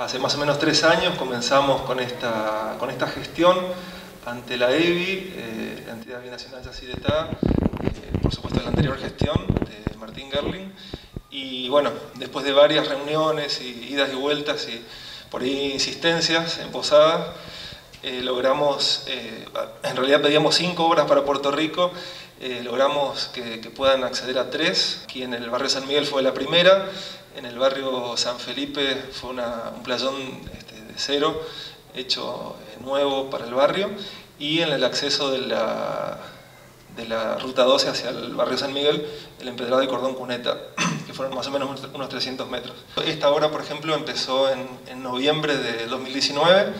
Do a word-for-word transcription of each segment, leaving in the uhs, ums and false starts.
Hace más o menos tres años comenzamos con esta, con esta gestión ante la E B I, eh, la Entidad Binacional Yacyretá, eh, por supuesto la anterior gestión de Martín Gerling, y bueno, después de varias reuniones y idas y vueltas y por ahí insistencias en Posadas, eh, logramos, eh, en realidad pedíamos cinco obras para Puerto Rico, eh, logramos que, que puedan acceder a tres. Aquí en el barrio San Miguel fue la primera, en el barrio San Felipe fue una, un playón este, de cero, hecho eh, nuevo para el barrio, y en el acceso de la, de la ruta doce hacia el barrio San Miguel, el Empedrado y Cordón Cuneta, que fueron más o menos unos trescientos metros. Esta obra, por ejemplo, empezó en, en noviembre de dos mil diecinueve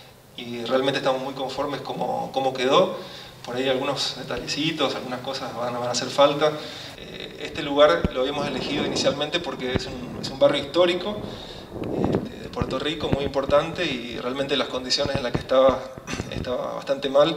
y realmente estamos muy conformes como, como quedó. Por ahí algunos detallecitos, algunas cosas van, van a hacer falta. Eh, este lugar lo habíamos elegido inicialmente porque es un, es un barrio histórico eh, de Puerto Rico, muy importante, y realmente las condiciones en las que estaba, estaba bastante mal.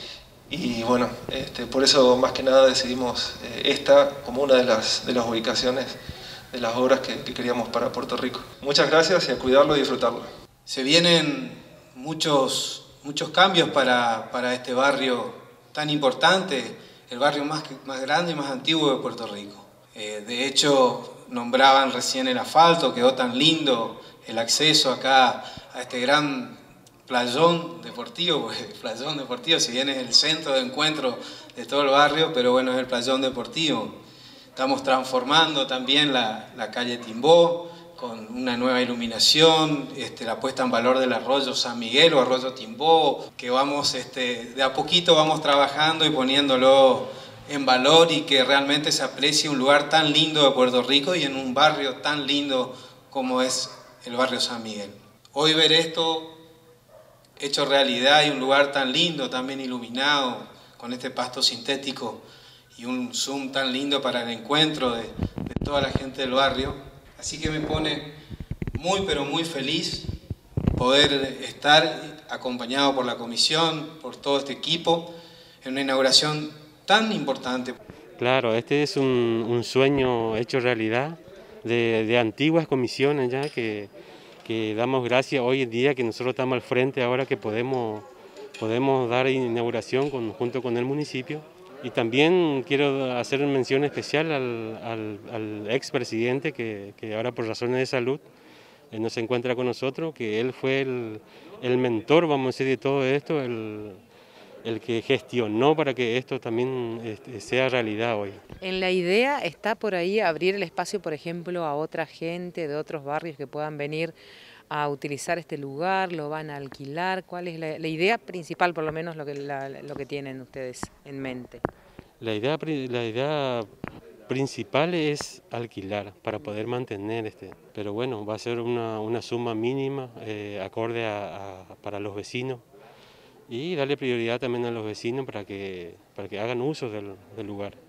Y bueno, este, por eso más que nada decidimos eh, esta como una de las, de las ubicaciones de las obras que, que queríamos para Puerto Rico. Muchas gracias y a cuidarlo y disfrutarlo. Se vienen muchos, muchos cambios para, para este barrio tan importante, el barrio más, más grande y más antiguo de Puerto Rico. Eh, de hecho, nombraban recién el asfalto, quedó tan lindo el acceso acá a este gran playón deportivo, porque el playón deportivo, si bien es el centro de encuentro de todo el barrio, pero bueno, es el playón deportivo. Estamos transformando también la, la calle Timbó, con una nueva iluminación, este, la puesta en valor del arroyo San Miguel o arroyo Timbó, que vamos, este, de a poquito vamos trabajando y poniéndolo en valor, y que realmente se aprecie un lugar tan lindo de Puerto Rico y en un barrio tan lindo como es el barrio San Miguel. Hoy ver esto hecho realidad y un lugar tan lindo, tan bien iluminado, con este pasto sintético y un Zoom tan lindo para el encuentro de, de toda la gente del barrio. Así que me pone muy pero muy feliz poder estar acompañado por la comisión, por todo este equipo, en una inauguración tan importante. Claro, este es un, un sueño hecho realidad de, de antiguas comisiones ya que, que damos gracias hoy en día que nosotros estamos al frente ahora, que podemos, podemos dar inauguración con, junto con el municipio. Y también quiero hacer una mención especial al, al, al expresidente que, que ahora por razones de salud eh, no se encuentra con nosotros, que él fue el, el mentor, vamos a decir, de todo esto, el, el que gestionó para que esto también este, sea realidad hoy. En la idea está por ahí abrir el espacio, por ejemplo, a otra gente de otros barrios que puedan venir a utilizar este lugar, lo van a alquilar. ¿Cuál es la, la idea principal, por lo menos lo que, la, lo que tienen ustedes en mente? La idea, la idea principal es alquilar para poder mantener este, pero bueno, va a ser una, una suma mínima eh, acorde a, a, para los vecinos, y darle prioridad también a los vecinos para que, para que hagan uso del, del lugar.